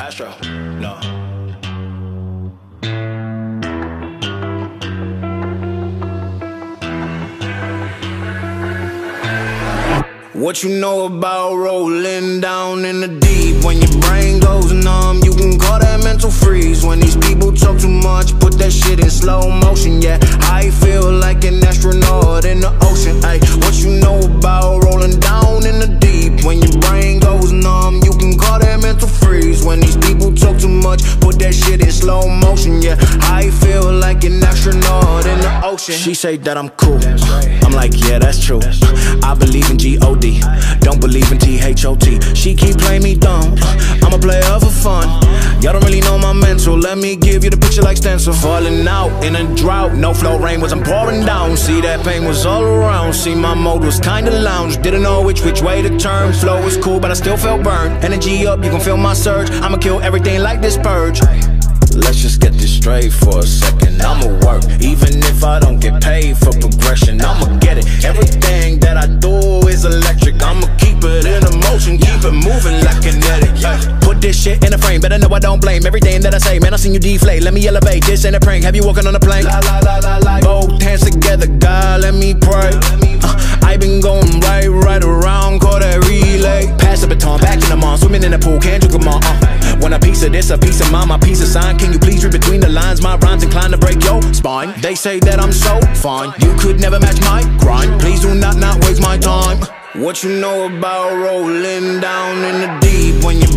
Astro, no. What you know about rolling down in the deep? When your brain goes numb, you can call that mental freeze. When these people talk too much, put that shit in slow motion. Yeah, I feel like an astronaut in the ocean. Ay, what you know about rolling down in the deep? When your brain goes numb, you can call that mental freeze. When these people talk too much, put that shit in slow motion. Yeah, I feel like an astronaut in the ocean. She say that I'm cool, I'm like, yeah, that's true. I believe in G-O-D, don't believe in T-H-O-T. She keep playing me dumb, I'm a player for fun. Y'all don't really know my mental, let me give you the picture like stencil. Falling out in a drought, no flow, rain wasn't pouring down. See, that pain was all around, see, my mode was kinda lounge. Didn't know which way to turn, flow was cool but I still felt burned. Energy up, you can feel my surge, I'ma kill everything like this purge. Let's just get this straight for a second. I'ma work, even if I don't get paid for progression. I'ma get it, everything that I do is electric. I'ma keep it in motion, keep it moving like kinetic, yeah. Put this shit in a frame, better know I don't blame everything that I say. Man, I seen you deflate, let me elevate, this ain't a prank. Have you walking on a plane? Both hands together, God, let me pray. I been going right around, call that relay. Pass the baton, back in the mall, swimming in the pool, can't drink them all. Want a piece of this, a piece of mine, my piece of sign. Can you please read between the lines? My rhymes inclined to break your spine. They say that I'm so fine, you could never match my grind. Please do not waste my time. What you know about rolling down in the deep? When you